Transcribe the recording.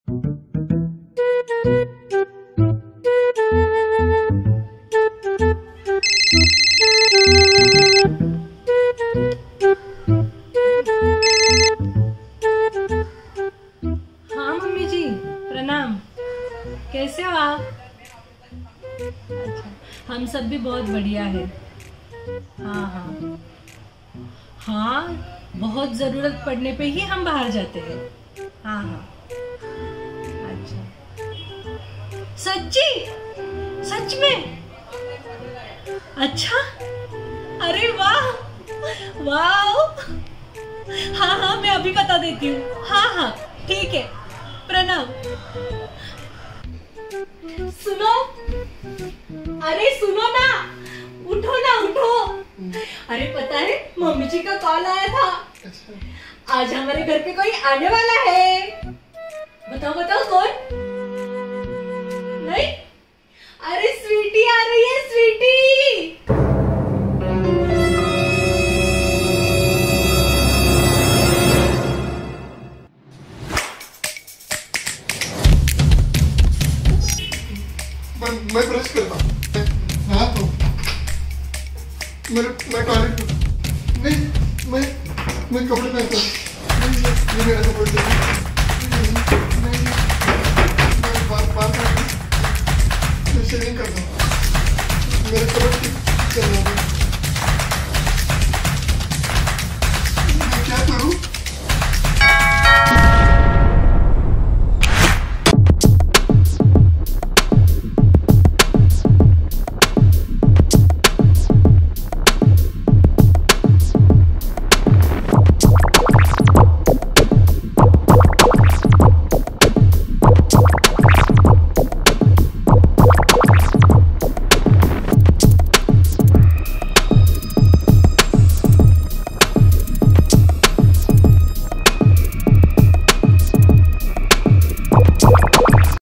हाँ मम्मी जी, प्रणाम। कैसे हो आप? अच्छा, हम सब भी बहुत बढ़िया है। हाँ हाँ हाँ, बहुत ज़रूरत पड़ने पे ही हम बाहर जाते हैं। हाँ हाँ। अच्छा, सच्ची? सच में? अच्छा, अरे वाह, वाह। हाँ हाँ, मैं अभी बता देती हूँ। हाँ हाँ, ठीक है। प्रणाम। सुनो, अरे सुनो ना, उठो ना उठो। अरे पता है, मम्मी जी का कॉल आया था। आज हमारे घर पे कोई आने वाला है। बताओ बताओ कौन? नहीं? अरे स्वीटी आ रही है, स्वीटी। मैं ब्रश करता हूँ। हाँ तो मैं टॉयलेट नहीं, मैं कपड़े पहनता हूँ। ये मेरा कपड़े